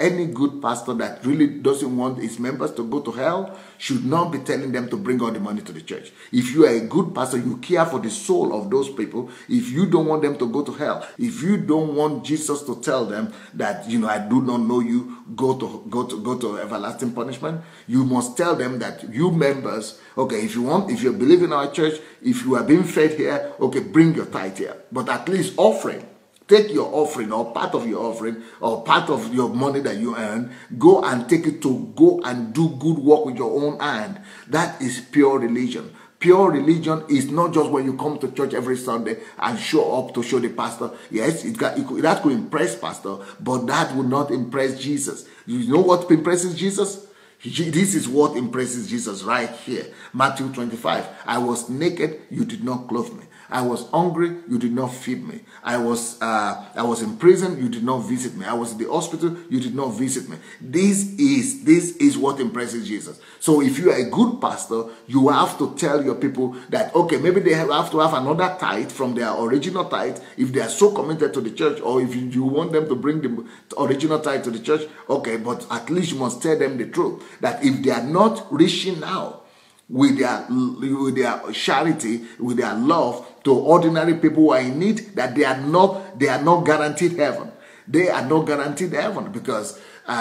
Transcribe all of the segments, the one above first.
any good pastor that really doesn't want his members to go to hell should not be telling them to bring all the money to the church. If you are a good pastor, you care for the soul of those people. If you don't want them to go to hell, if you don't want Jesus to tell them that, I do not know you, go to everlasting punishment, you must tell them that you members, okay, if you believe in our church, if you are being fed here, okay, bring your tithe here. But at least offering. Take your offering or part of your offering or part of your money that you earn, go and take it to go and do good work with your own hand. That is pure religion. Pure religion is not just when you come to church every Sunday and show up to show the pastor. Yes, that could impress pastor, but that would not impress Jesus. You know what impresses Jesus? This is what impresses Jesus right here. Matthew 25. I was naked, you did not clothe me. I was hungry, you did not feed me. I was in prison, you did not visit me. I was in the hospital, you did not visit me. This is what impresses Jesus. So if you are a good pastor, you have to tell your people that, okay, maybe they have to have another tithe from their original tithe if they are so committed to the church, or if you want them to bring the original tithe to the church, okay, but at least you must tell them the truth, that if they are not reaching out with their charity, with their love to ordinary people who are in need, that they are not guaranteed heaven. They are not guaranteed heaven because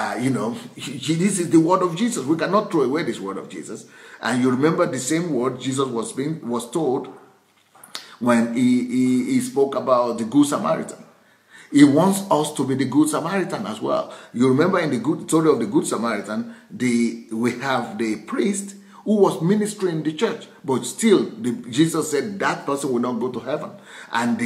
this is the word of Jesus. We cannot throw away this word of Jesus. And you remember the same word Jesus was told when he spoke about the Good Samaritan. He wants us to be the Good Samaritan as well. You remember in the story of the Good Samaritan, we have the priest who was ministering in the church, but still Jesus said that person will not go to heaven. And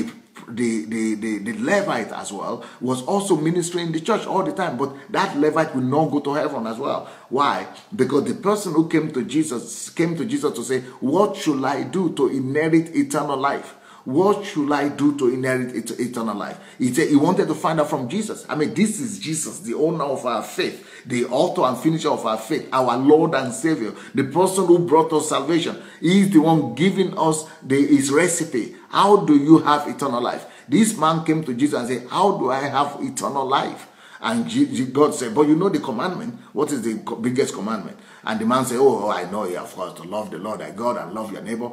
the Levite as well was also ministering in the church all the time, but that Levite will not go to heaven as well. Why? Because the person who came to Jesus to say, what should I do to inherit eternal life? What should I do to inherit eternal life? He said he wanted to find out from Jesus. I mean, this is Jesus, the owner of our faith, the author and finisher of our faith, our Lord and Savior, the person who brought us salvation. He is the one giving us his recipe. How do you have eternal life? This man came to Jesus and said, how do I have eternal life? And God said, but you know the commandment. What is the biggest commandment? And the man said, oh, I know, of course, to love the Lord thy God and love your neighbor.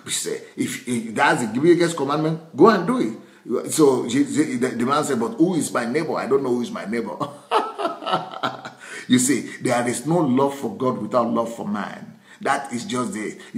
If that's the biggest commandment, go and do it. So the man said, but who is my neighbor? I don't know who is my neighbor. You see, there is no love for God without love for man. That is just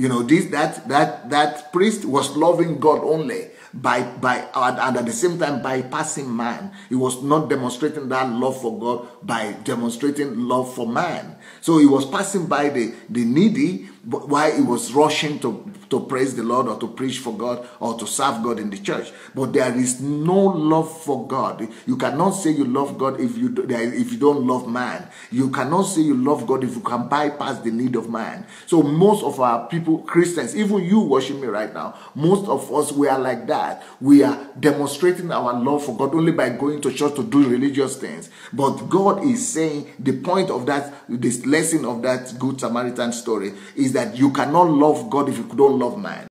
that priest was loving God only and at the same time bypassing man. He was not demonstrating that love for God by demonstrating love for man. So he was passing by the needy while he was rushing to praise the Lord or to preach for God or to serve God in the church. But there is no love for God. You cannot say you love God if you don't love man. You cannot say you love God if you can bypass the need of man. So most of our people, Christians, even you watching me right now, most of us, we are like that. We are demonstrating our love for God only by going to church to do religious things. But God is saying the point of this lesson of that Good Samaritan story is that you cannot love God if you don't love man.